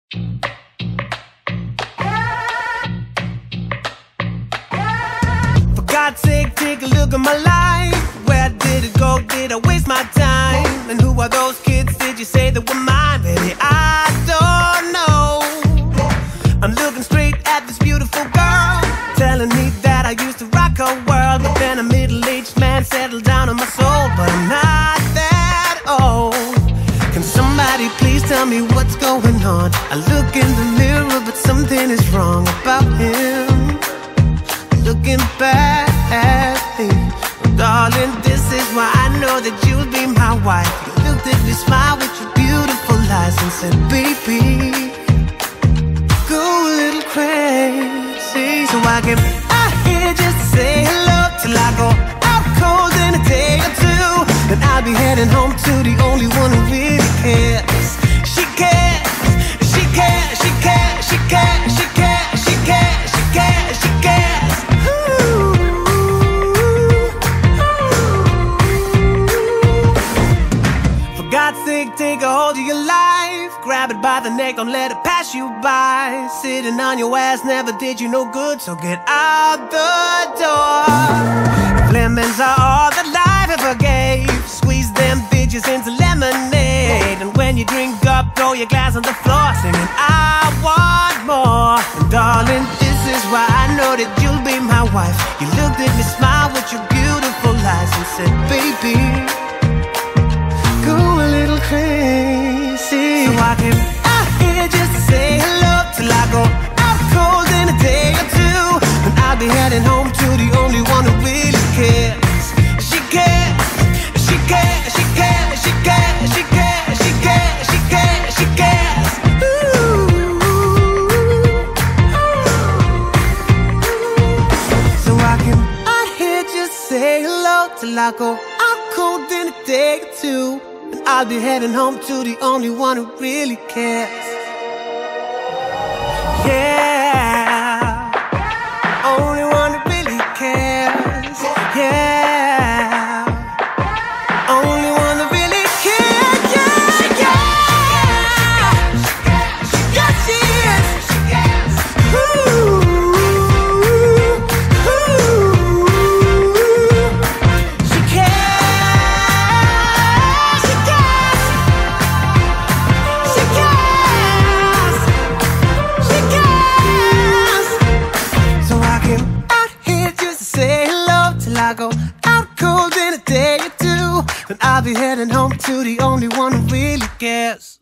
For God's sake, take a look at my life. Where did it go? Did I waste my time? And who are those kids, did you say that were mine? Baby, I don't know. I'm looking straight at this beautiful girl, telling me that I used to rock her world. But then a middle-aged man settled down on my soul. But I'm not that old. Can somebody please tell me what's going on? I look in the mirror, but something is wrong about him. Looking back at me, oh, darling, this is why I know that you'll be my wife. You looked at me, smiled with your beautiful eyes and said, baby, go a little crazy. So I get out here just to say hello till I go out cold in a day or two. Then I'll be heading home to the only one who really cares. She cares, she cares, she cares, she cares, she cares, she cares, she cares, she cares. For God's sake, take a hold of your life. Grab it by the neck, don't let it pass you by. Sitting on your ass never did you no good, so get out the door. Lemons are all that life ever gave. Squeeze them bitches into lemonade. And when you drink up, throw your glass on the floor, singing, I want more. And darling, this is why I know that you'll be my wife. You looked at me, smiled with your beautiful eyes and said, baby, go a little crazy. So I came out here just to say hello till I go out cold in a day or two. And I'll be heading home to the only one who really cares. She cares, she cares, she cares, she cares, she cares, she cares, she cares, she cares. Ooh. So I came out here just to say hello till I go out cold in a day or two. And I'll be heading home to the only one who really cares. Yeah, only one who really cares. Yeah, only one who really cares. Yeah, yeah, yes she is. Ooh, ooh, she cares. She cares. She cares. She cares. So I came out here just to say hello till I go out cold in a day or two. Then I'll be heading home to the only one who really cares.